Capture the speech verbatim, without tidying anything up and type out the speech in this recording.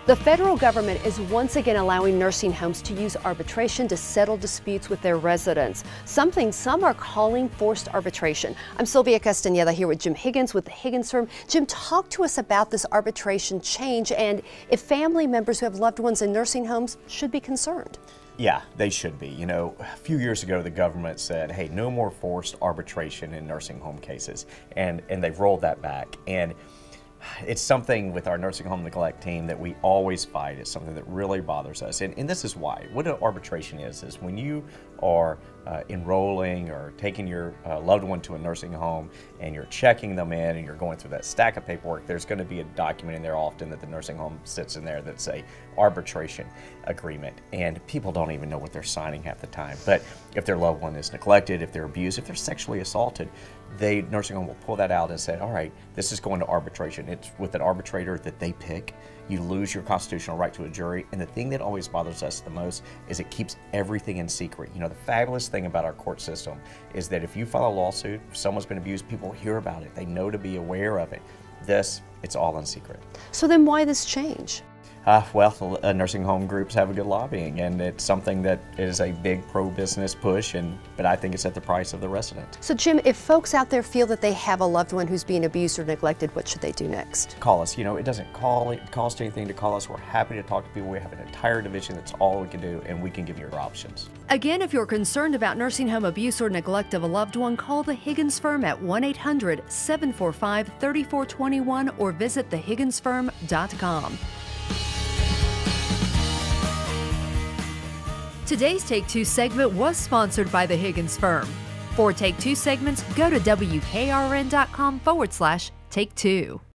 The federal government is once again allowing nursing homes to use arbitration to settle disputes with their residents, something some are calling forced arbitration. I'm Sylvia Castañeda here with Jim Higgins with the Higgins Firm. Jim, talk to us about this arbitration change and if family members who have loved ones in nursing homes should be concerned. Yeah, they should be. You know, a few years ago, the government said, hey, no more forced arbitration in nursing home cases. And, and they've rolled that back. And it's something with our nursing home neglect team that we always fight. It's something that really bothers us. And, and this is why. What an arbitration is, is when you are uh, enrolling or taking your uh, loved one to a nursing home and you're checking them in and you're going through that stack of paperwork, there's going to be a document in there often that the nursing home sits in there that's a arbitration agreement. And people don't even know what they're signing half the time. But if their loved one is neglected, if they're abused, if they're sexually assaulted, the nursing home will pull that out and say, all right, this is going to arbitration. It's with an arbitrator that they pick. You lose your constitutional right to a jury. And the thing that always bothers us the most is it keeps everything in secret. You know, the fabulous thing about our court system is that if you file a lawsuit, if someone's been abused, people hear about it. They know to be aware of it. This, it's all in secret. So then why this change? Uh, well, uh, nursing home groups have a good lobbying, and it's something that is a big pro-business push, and but I think it's at the price of the resident. So Jim, if folks out there feel that they have a loved one who's being abused or neglected, what should they do next? Call us. You know, it doesn't call, it cost anything to call us. We're happy to talk to people. We have an entire division. That's all we can do, and we can give you your options. Again, if you're concerned about nursing home abuse or neglect of a loved one, call the Higgins Firm at one eight hundred, seven four five, three four two one or visit the higgins firm dot com. Today's Take Two segment was sponsored by the Higgins Firm. For Take Two segments, go to W K R N dot com forward slash Take Two.